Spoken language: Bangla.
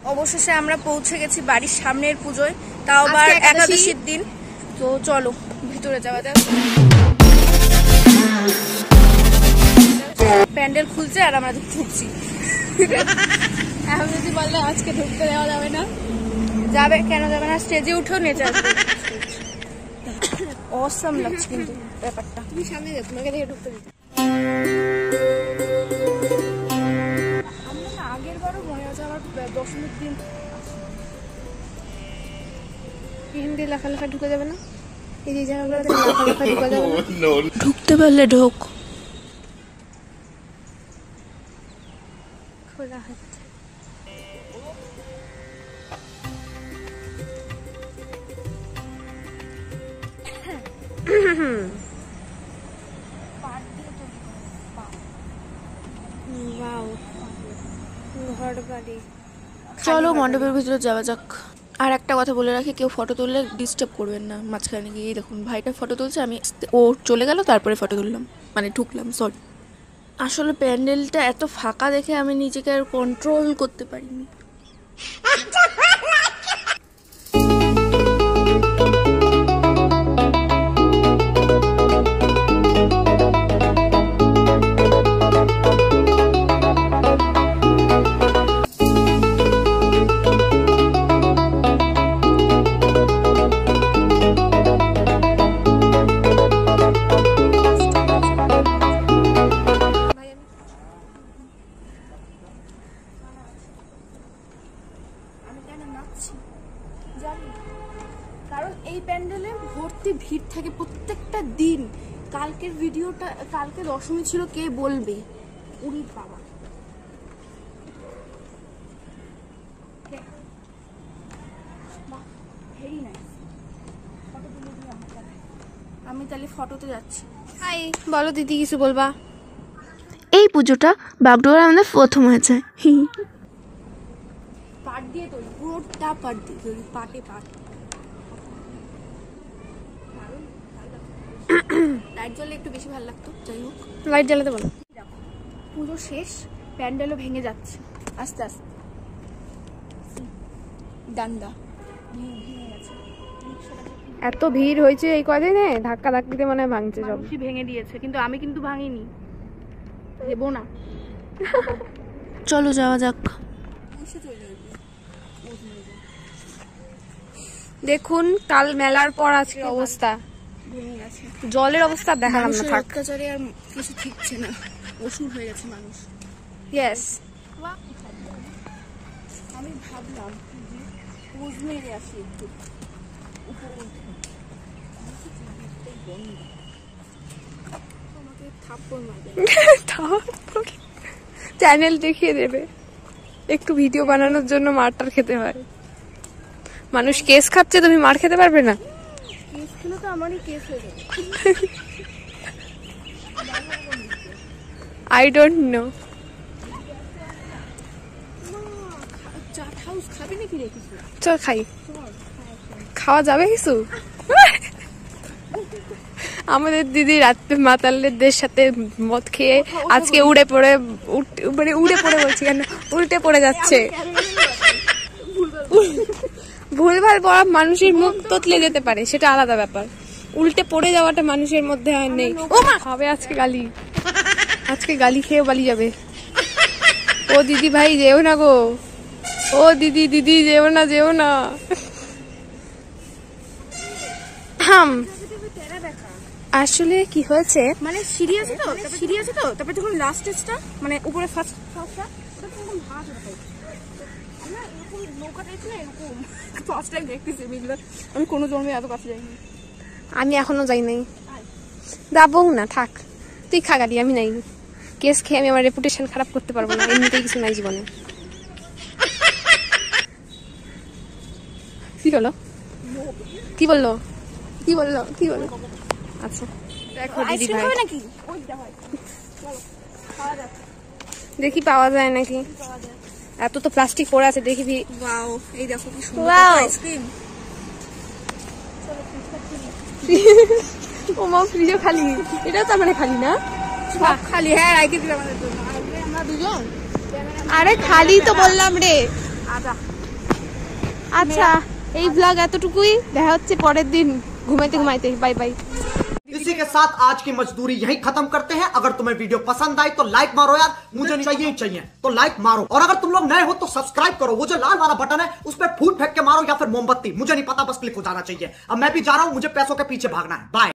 অবশেষে আমরা পৌঁছে গেছি বাড়ির সামনের পুজোয়, তাও আবার একাদশীর দিন। তো চলো ভিতরে যাওয়া যাক। প্যান্ডেল খুলছে আর আমরা ঢুকছি। এখন যদি বললে আজকে ঢুকতে দেওয়া যাবে না, যাবে কেন যাবে না, স্টেজে উঠেও নেচে আসবে। অসাম লাগছে কিন্তু ব্যাপারটা। তুমি সামনে যাও, তোমাকে দেখে ঢুকতে দিতে। আমরা না আগের বারও মনে আছে আমার দশমীর দিন হিন্দি লেখা লেখা ঢুকে যাবে না, এই যে জায়গাগুলো লেখা লেখা ঢুকে যাবে না। ঢুকতে পারলে ঢোক। খোলা হচ্ছে। চলো মণ্ডপের ভিতরে যাওয়া যাক। আর একটা কথা বলে রাখি, কেউ ফটো তুললে ডিস্টার্ব করবেন না মাঝখানে গিয়ে। দেখুন ভাইটা ফটো তুলছে, আমি ও চলে গেল তারপরে ফটো তুললাম, মানে ঢুকলাম, সরি। আসলে প্যান্ডেলটা এত ফাঁকা দেখে আমি নিজেকে আর কন্ট্রোল করতে পারিনি। কারণ এই প্যান্ডেলে ভর্তি ভিড় থাকে প্রত্যেকটা দিন। কালকের ভিডিওটা, কালকে দশমী ছিল, কে বলবে। উনি বাবা, আমি তাহলে ফটোতে যাচ্ছি। হাই বলো দিদি, কিছু বলবা? এই পুজোটা বাগডোগরা আমাদের প্রথম হয়েছে। পাট দিয়ে তৈরি, পুরোটা পাট দিয়ে তৈরি, পাটে পাট। লাইট জ্বললে একটু বেশি ভালো লাগতো। যাই হোক, লাইট জ্বালাতে বলো। পুজো শেষ, প্যান্ডেলও ভেঙে যাচ্ছে আস্তে আস্তে। ডান্ডা এত ভিড় হয়েছে এই কদিনে, ধাক্কা ধাক্কিতে মনে হয় ভাঙছে সব। ভেঙে দিয়েছে, কিন্তু আমি কিন্তু ভাঙিনি, দেবো না। চলো যাওয়া যাক। দেখুন কাল মেলার পর আজকে অবস্থা, জলের অবস্থা দেখালাম না। অত্যাচারে আর কিছু ঠিকছে না, অসুর হয়ে গেছে মানুষ। ইয়েস, আমি ভাবলাম পোজ মেরে আসি একটু উপরে উঠে। আমাকে থাপ্পড় মারবে, চ্যানেল দেখিয়ে দেবে। একটু ভিডিও বানানোর জন্য মারটার খেতে হয়। মানুষ কেস খাচ্ছে, তুমি মার খেতে পারবে না? কেস খেলে তো আমারই কেস হয়ে যাবে। I don't know. খাবি নাকি রে কিছু? চল খাই। খাওয়া যাবে কিছু? আমাদের দিদি রাত্রে মাতালদের সাথে মদ খেয়ে আজকে উড়ে পড়ে বলছি কেন, উল্টে পড়ে যাচ্ছে। ভুলভাল পড়া মানুষের মুখ তোতলে যেতে পারে, সেটা আলাদা ব্যাপার। উল্টে পড়ে যাওয়াটা মানুষের মধ্যে আর নেই। ও মা, হবে আজকে গালি, আজকে গালি খেয়েও বালি যাবে। ও দিদি ভাই যেও না গো, ও দিদি দিদি যেও না, যেও না। আসলে কি হয়েছে, মানে সিঁড়ি আছে তো, সিঁড়ি আছে তো, তারপরে যখন লাস্ট স্টেজটা মানে উপরে ফার্স্টটা ওটা তখন ভাত হয়। আমরা এরকম নৌকা টাইপ না, এরকম ফার্স্ট টাইম দেখতেছি এগুলো। আমি কোনো জন্মে এত কাছে যাইনি। আমি এখনো যাই নাই, যাবো না। থাক, তুই খা গালি, আমি নাই। কেস খেয়ে আমি আমার রেপুটেশন খারাপ করতে পারবো না, এমনিতেই কিছু নাই জীবনে। কি হলো, কি বললো, কি বললো, কি বললো? আচ্ছা দেখো দিদি ভাই, দেখি পাওয়া যায় নাকি। এত তো প্লাস্টিক পড়ে আছে, দেখি। ওয়াও, এই দেখো কি সুন্দর আইসক্রিম। ও মা, ফ্রিজও খালি। এটাও তো মানে খালি না, সব খালি। হ্যাঁ, রাইখে দিলাম আমাদের জন্য, আমরা দুজন। আরে খালি তো বললাম রে। আচ্ছা আচ্ছা এই ব্লগ এতটুকুই, দেখা হচ্ছে পরের দিন ঘুমাইতে ঘুমাইতে। Bye bye. इसी के साथ आज की मजदूरी यही खत्म करते हैं। अगर तुम्हें वीडियो पसंद आई तो लाइक मारो यार, मुझे चाहिए ही चाहिए, तो लाइक मारो। और अगर तुम लोग नए हो तो सब्सक्राइब करो, वो जो लाल वाला बटन है उस पर फूट फेंक के मारो या फिर मोमबत्ती, मुझे नहीं पता, बस क्लिक हो जाना चाहिए। अब मैं भी जा रहा हूं, मुझे पैसों के पीछे भागना है। बाय।